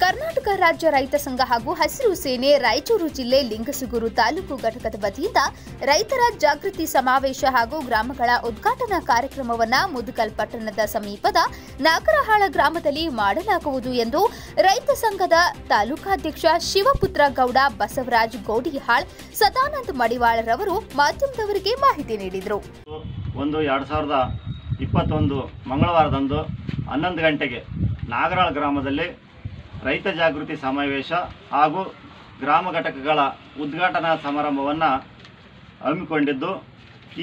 ಕರ್ನಾಟಕ ರಾಜ್ಯ ರೈತ ಸಂಘ ಹಾಗೂ ಹಸಿರು ಸೇನೆ ರಾಯಚೂರು ಜಿಲ್ಲೆ ಲಿಂಗಸುಗೂರು ತಾಲೂಕು ಘಟಕದ ವತಿಯಿಂದ ರೈತರ ಜಾಗೃತಿ ಸಮಾವೇಶ ಹಾಗೂ ಗ್ರಾಮಗಳ ಉದ್ಘಾಟನಾ ಕಾರ್ಯಕ್ರಮವನ್ನು ಮುದಕಲ್ ಪಟ್ಟಣದ ಸಮೀಪದ ನಾಗರಹಾಳ ಗ್ರಾಮದಲ್ಲಿ ಮಾಡಲಾಗುವುದು ಎಂದು ರೈತ ಸಂಘದ ತಾಲೂಕಾಧ್ಯಕ್ಷ ಶಿವಪುತ್ರ ಗೌಡ ಬಸವರಾಜ್ ಗೋಡಿಹಾಳ್ ಸದಾನಂದ ಮಡಿವಾಳರವರು ಮಾಧ್ಯಮದವರಿಗೆ ಮಾಹಿತಿ ನೀಡಿದರು. 1/2021 ಮಂಗಳವಾರದಂದು 11 ಗಂಟೆಗೆ ನಾಗರಾಳ ಗ್ರಾಮದಲ್ಲಿ ರೈತ ಜಾಗೃತಿ ಸಮಾವೇಶ ಹಾಗೂ ಗ್ರಾಮ ಘಟಕಗಳ ಉದ್ಘಾಟನಾ ಸಮಾರಂಭವನ್ನು ಹಮ್ಮಿಕೊಂಡಿದ್ದು, ಈ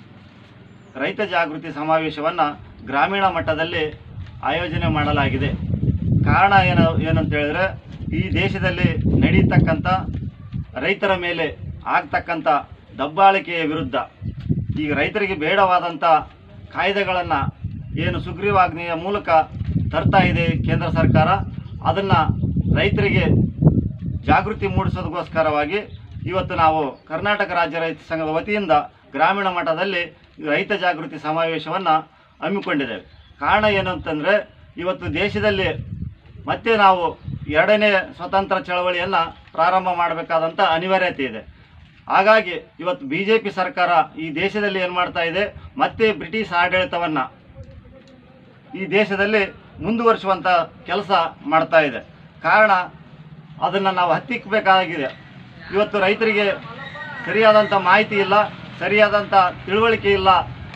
ರೈತ ಜಾಗೃತಿ ಸಮಾವೇಶವನ್ನು ಗ್ರಾಮೀಣ ಮಟ್ಟದಲ್ಲಿ ಆಯೋಜನೆ ಮಾಡಲಾಗಿದೆ. ಕಾರಣ ಏನಂತ ಹೇಳಿದ್ರೆ, ಈ ದೇಶದಲ್ಲಿ ನಡೆಯತಕ್ಕಂಥ ರೈತರ ಮೇಲೆ ಆಗ್ತಕ್ಕಂಥ ದಬ್ಬಾಳಿಕೆಯ ವಿರುದ್ಧ ಈಗ ರೈತರಿಗೆ ಬೇಡವಾದಂಥ ಕಾಯ್ದೆಗಳನ್ನು ಏನು ಸುಗ್ರೀವಾಜ್ಞೆಯ ಮೂಲಕ ತರ್ತಾ ಇದೆ ಕೇಂದ್ರ ಸರ್ಕಾರ, ಅದನ್ನು ರೈತರಿಗೆ ಜಾಗೃತಿ ಮೂಡಿಸೋದಕ್ಕೋಸ್ಕರವಾಗಿ ಇವತ್ತು ನಾವು ಕರ್ನಾಟಕ ರಾಜ್ಯ ರೈತ ಸಂಘದ ವತಿಯಿಂದ ಗ್ರಾಮೀಣ ಮಟ್ಟದಲ್ಲಿ ರೈತ ಜಾಗೃತಿ ಸಮಾವೇಶವನ್ನು ಹಮ್ಮಿಕೊಂಡಿದ್ದೇವೆ. ಕಾರಣ ಏನು ಅಂತಂದರೆ, ಇವತ್ತು ದೇಶದಲ್ಲಿ ಮತ್ತೆ ನಾವು 2ನೇ ಸ್ವತಂತ್ರ ಚಳವಳಿಯನ್ನು ಪ್ರಾರಂಭ ಮಾಡಬೇಕಾದಂಥ ಅನಿವಾರ್ಯತೆ ಇದೆ. ಹಾಗಾಗಿ ಇವತ್ತು BJP ಸರ್ಕಾರ ಈ ದೇಶದಲ್ಲಿ ಏನು ಮಾಡ್ತಾ ಇದೆ, ಮತ್ತೆ ಬ್ರಿಟಿಷ್ ಆಡಳಿತವನ್ನು ಈ ದೇಶದಲ್ಲಿ ಮುಂದುವರಿಸುವಂಥ ಕೆಲಸ ಮಾಡ್ತಾ ಇದೆ. ಕಾರಣ ಅದನ್ನು ನಾವು ಹತ್ತಿಕ್ಕಬೇಕಾಗಿದೆ. ಇವತ್ತು ರೈತರಿಗೆ ಸರಿಯಾದಂಥ ಮಾಹಿತಿ ಇಲ್ಲ, ಸರಿಯಾದಂಥ ತಿಳುವಳಿಕೆ ಇಲ್ಲ.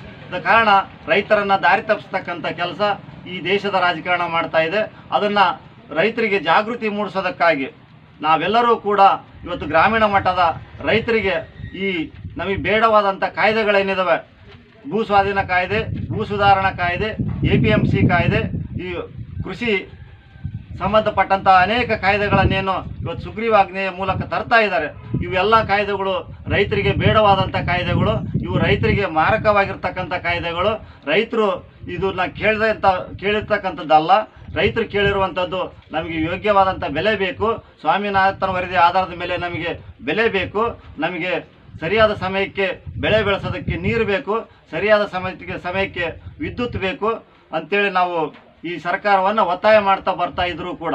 ಕಾರಣ ರೈತರನ್ನು ದಾರಿ ತಪ್ಪಿಸ್ತಕ್ಕಂಥ ಕೆಲಸ ಈ ದೇಶದ ರಾಜಕಾರಣ ಮಾಡ್ತಾ ಇದೆ. ಅದನ್ನು ರೈತರಿಗೆ ಜಾಗೃತಿ ಮೂಡಿಸೋದಕ್ಕಾಗಿ ನಾವೆಲ್ಲರೂ ಕೂಡ ಇವತ್ತು ಗ್ರಾಮೀಣ ಮಟ್ಟದ ರೈತರಿಗೆ ಈ ನಮಗೆ ಬೇಡವಾದಂಥ ಕಾಯ್ದೆಗಳೇನಿದ್ದಾವೆ, ಭೂ ಸ್ವಾಧೀನ ಕಾಯ್ದೆ, ಭೂ ಸುಧಾರಣಾ ಕಾಯ್ದೆ, APMC ಕಾಯ್ದೆ, ಈ ಕೃಷಿ ಸಂಬಂಧಪಟ್ಟಂಥ ಅನೇಕ ಕಾಯ್ದೆಗಳನ್ನೇನು ಇವತ್ತು ಸುಗ್ರೀವಾಜ್ಞೆಯ ಮೂಲಕ ತರ್ತಾ ಇದ್ದಾರೆ. ಇವೆಲ್ಲ ಕಾಯ್ದೆಗಳು ರೈತರಿಗೆ ಬೇಡವಾದಂಥ ಕಾಯ್ದೆಗಳು, ಇವು ರೈತರಿಗೆ ಮಾರಕವಾಗಿರ್ತಕ್ಕಂಥ ಕಾಯ್ದೆಗಳು. ರೈತರು ಇದನ್ನ ಕೇಳಿರ್ತಕ್ಕಂಥದ್ದಲ್ಲ. ರೈತರು ಕೇಳಿರುವಂಥದ್ದು ನಮಗೆ ಯೋಗ್ಯವಾದಂಥ ಬೆಲೆ ಬೇಕು, ಸ್ವಾಮಿನಾಥನ್ ವರದಿ ಆಧಾರದ ಮೇಲೆ ನಮಗೆ ಬೆಲೆ ಬೇಕು, ನಮಗೆ ಸರಿಯಾದ ಸಮಯಕ್ಕೆ ಬೆಳೆ ಬೆಳೆಸೋದಕ್ಕೆ ನೀರು ಬೇಕು, ಸರಿಯಾದ ಸಮಯಕ್ಕೆ ವಿದ್ಯುತ್ ಬೇಕು ಅಂಥೇಳಿ ನಾವು ಈ ಸರ್ಕಾರವನ್ನು ಒತ್ತಾಯ ಮಾಡ್ತಾ ಬರ್ತಾ ಇದ್ದರೂ ಕೂಡ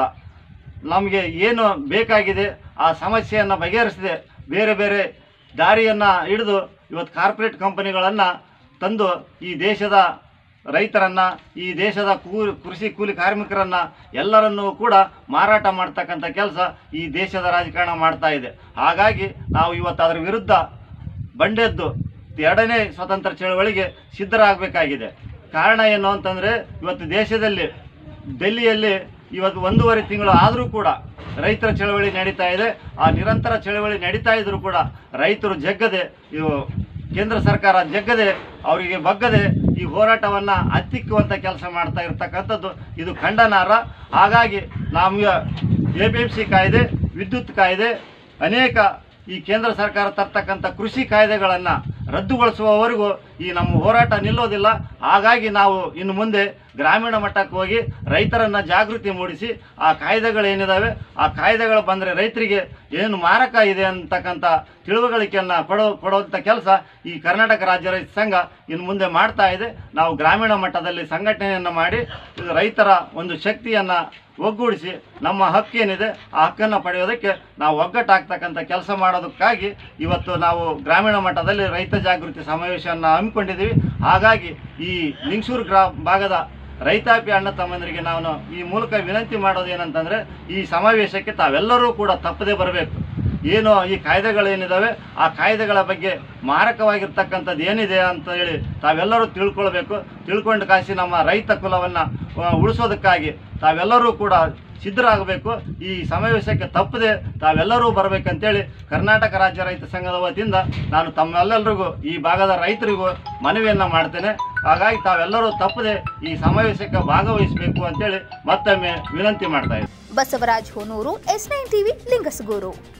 ನಮಗೆ ಏನು ಬೇಕಾಗಿದೆ ಆ ಸಮಸ್ಯೆಯನ್ನು ಬಗೆಹರಿಸದೆ ಬೇರೆ ಬೇರೆ ದಾರಿಯನ್ನು ಹಿಡಿದು ಇವತ್ತು ಕಾರ್ಪೊರೇಟ್ ಕಂಪನಿಗಳನ್ನು ತಂದು ಈ ದೇಶದ ರೈತರನ್ನು, ಈ ದೇಶದ ಕೃಷಿ ಕೂಲಿ ಕಾರ್ಮಿಕರನ್ನು ಎಲ್ಲರನ್ನೂ ಕೂಡ ಮಾರಾಟ ಮಾಡ್ತಕ್ಕಂಥ ಕೆಲಸ ಈ ದೇಶದ ರಾಜಕಾರಣ ಮಾಡ್ತಾ ಇದೆ. ಹಾಗಾಗಿ ನಾವು ಇವತ್ತು ಅದರ ವಿರುದ್ಧ ಬಂಡೆದ್ದು 2ನೇ ಸ್ವತಂತ್ರ ಚಳವಳಿಗೆ ಸಿದ್ಧರಾಗಬೇಕಾಗಿದೆ. ಕಾರಣ ಏನು ಅಂತಂದರೆ, ಇವತ್ತು ದೇಶದಲ್ಲಿ ಡೆಲ್ಲಿಯಲ್ಲಿ ಇವತ್ತು 1.5 ತಿಂಗಳು ಆದರೂ ಕೂಡ ರೈತರ ಚಳವಳಿ ನಡೀತಾ ಇದೆ. ಆ ನಿರಂತರ ಚಳವಳಿ ನಡೀತಾ ಇದ್ದರೂ ಕೂಡ ರೈತರು ಜಗ್ಗದೆ, ಕೇಂದ್ರ ಸರ್ಕಾರ ಜಗ್ಗದೆ, ಅವರಿಗೆ ಬಗ್ಗದೆ ಈ ಹೋರಾಟವನ್ನು ಹತ್ತಿಕ್ಕುವಂಥ ಕೆಲಸ ಮಾಡ್ತಾ ಇರ್ತಕ್ಕಂಥದ್ದು ಇದು ಖಂಡನಾರ್ಹ. ಹಾಗಾಗಿ ನಮಗೆ APMC ಕಾಯ್ದೆ, ವಿದ್ಯುತ್ ಕಾಯ್ದೆ, ಅನೇಕ ಈ ಕೇಂದ್ರ ಸರ್ಕಾರ ತರ್ತಕ್ಕಂಥ ಕೃಷಿ ಕಾಯ್ದೆಗಳನ್ನು ರದ್ದುಗೊಳಿಸುವವರೆಗೂ ಈ ನಮ್ಮ ಹೋರಾಟ ನಿಲ್ಲೋದಿಲ್ಲ. ಹಾಗಾಗಿ ನಾವು ಇನ್ನು ಮುಂದೆ ಗ್ರಾಮೀಣ ಮಟ್ಟಕ್ಕೆ ಹೋಗಿ ರೈತರನ್ನು ಜಾಗೃತಿ ಮೂಡಿಸಿ ಆ ಕಾಯ್ದೆಗಳೇನಿದ್ದಾವೆ ಆ ಕಾಯ್ದೆಗಳು ಬಂದರೆ ರೈತರಿಗೆ ಏನು ಮಾರಕ ಇದೆ ಅಂತಕ್ಕಂಥ ತಿಳುವಳಿಕೆಯನ್ನು ಕೊಡುವಂಥ ಕೆಲಸ ಈ ಕರ್ನಾಟಕ ರಾಜ್ಯ ರೈತ ಸಂಘ ಇನ್ನು ಮುಂದೆ ಮಾಡ್ತಾ ಇದೆ. ನಾವು ಗ್ರಾಮೀಣ ಮಟ್ಟದಲ್ಲಿ ಸಂಘಟನೆಯನ್ನು ಮಾಡಿ ರೈತರ ಒಂದು ಶಕ್ತಿಯನ್ನು ಒಗ್ಗೂಡಿಸಿ ನಮ್ಮ ಹಕ್ಕೇನಿದೆ ಆ ಹಕ್ಕನ್ನು ಪಡೆಯೋದಕ್ಕೆ ನಾವು ಒಗ್ಗಟ್ಟಾಗ್ತಕ್ಕಂಥ ಕೆಲಸ ಮಾಡೋದಕ್ಕಾಗಿ ಇವತ್ತು ನಾವು ಗ್ರಾಮೀಣ ಮಟ್ಟದಲ್ಲಿ ರೈತ ಜಾಗೃತಿ ಸಮಾವೇಶವನ್ನು ಹಮ್ಮಿಕೊಂಡಿದ್ದೀವಿ. ಹಾಗಾಗಿ ಈ ಲಿಂಗಸೂರು ಭಾಗದ ರೈತಾಪಿ ಅಣ್ಣ ತಮ್ಮಂದರಿಗೆ ನಾನು ಈ ಮೂಲಕ ವಿನಂತಿ ಮಾಡೋದು ಏನಂತಂದರೆ, ಈ ಸಮಾವೇಶಕ್ಕೆ ತಾವೆಲ್ಲರೂ ಕೂಡ ತಪ್ಪದೇ ಬರಬೇಕು. ಏನು ಈ ಕಾಯ್ದೆಗಳೇನಿದ್ದಾವೆ ಆ ಕಾಯ್ದೆಗಳ ಬಗ್ಗೆ ಮಾರಕವಾಗಿರ್ತಕ್ಕಂಥದ್ದು ಏನಿದೆ ಅಂತ ಹೇಳಿ ತಾವೆಲ್ಲರೂ ತಿಳ್ಕೊಂಡು ಕಾಸಿ ನಮ್ಮ ರೈತ ಕುಲವನ್ನು ಉಳಿಸೋದಕ್ಕಾಗಿ ತಾವೆಲ್ಲರೂ ಕೂಡ ಸಿದ್ಧರಾಗಬೇಕು. ಈ ಸಮಾವೇಶಕ್ಕೆ ತಪ್ಪದೆ ತಾವೆಲ್ಲರೂ ಬರಬೇಕಂತೇಳಿ ಕರ್ನಾಟಕ ರಾಜ್ಯ ರೈತ ಸಂಘದ ವತಿಯಿಂದ ನಾನು ತಮ್ಮೆಲ್ಲರಿಗೂ ಈ ಭಾಗದ ರೈತರಿಗೂ ಮನವಿಯನ್ನು ಮಾಡ್ತೇನೆ. ಹಾಗಾಗಿ ತಾವೆಲ್ಲರೂ ತಪ್ಪದೆ ಈ ಸಮಾವೇಶಕ್ಕೆ ಭಾಗವಹಿಸಬೇಕು ಅಂತೇಳಿ ಮತ್ತೊಮ್ಮೆ ವಿನಂತಿ ಮಾಡ್ತಾ ಇದ್ದೀನಿ. Basavaraj ಹೊನೂರು, S9 TV, Lingasugur.